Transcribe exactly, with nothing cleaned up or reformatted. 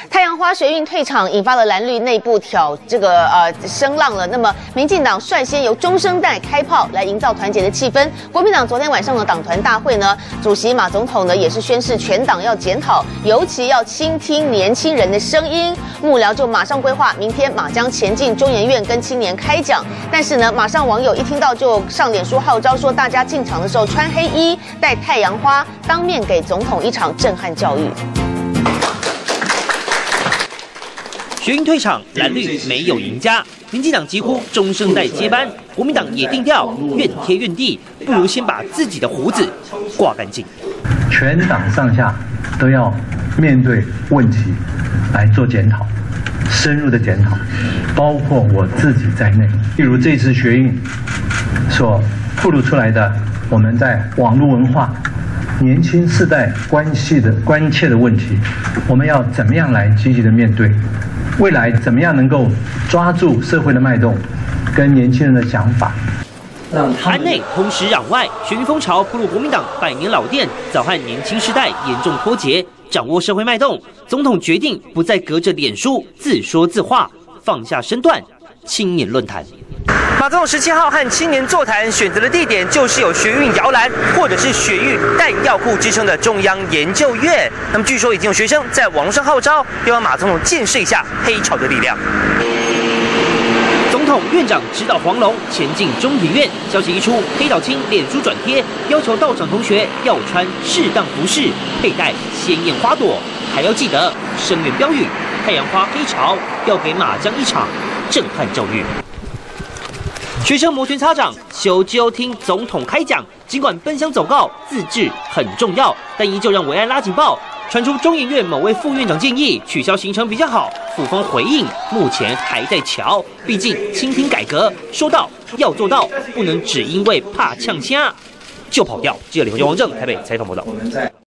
太阳花学运退场，引发了蓝绿内部挑这个呃声浪了。那么，民进党率先由中生代开炮来营造团结的气氛。国民党昨天晚上的党团大会呢，主席马总统呢也是宣示全党要检讨，尤其要倾听年轻人的声音。幕僚就马上规划明天马将前进中研院跟青年开讲。但是呢，马上网友一听到就上脸书号召说，大家进场的时候穿黑衣，带太阳花，当面给总统一场震撼教育。 学运退场，蓝绿没有赢家，民进党几乎中生代接班，国民党也定调怨天怨地，不如先把自己的胡子刮干净。 全党上下都要面对问题来做检讨，深入的检讨，包括我自己在内。例如这次学运所暴露出来的，我们在网络文化、年轻世代关系的关切的问题，我们要怎么样来积极的面对？ 未来怎么样能够抓住社会的脉动，跟年轻人的想法？ 安内同时攘外，学运风潮步入国民党百年老店，早和年轻世代严重脱节。掌握社会脉动，总统决定不再隔着脸书自说自话，放下身段，青年论坛。 马总统十七号和青年座谈，选择的地点就是有学运摇篮或者是学运弹药库之称的中央研究院。那么据说已经有学生在网络上号召，要让马总统见识一下黑潮的力量。总统院长指导黄龙前进中研院，消息一出，黑岛青脸书转贴要求到场同学要穿适当服饰，佩戴鲜艳花朵，还要记得声援标语“太阳花黑潮”，要给马将一场震撼教育。 学生摩拳擦掌，修就听总统开讲。尽管奔相走告，自治很重要，但依旧让维安拉警报。传出中研院某位副院长建议取消行程比较好，府方回应目前还在瞧，毕竟倾听改革，说到要做到，不能只因为怕呛虾就跑掉。记者李慧娟、王正台北采访报道。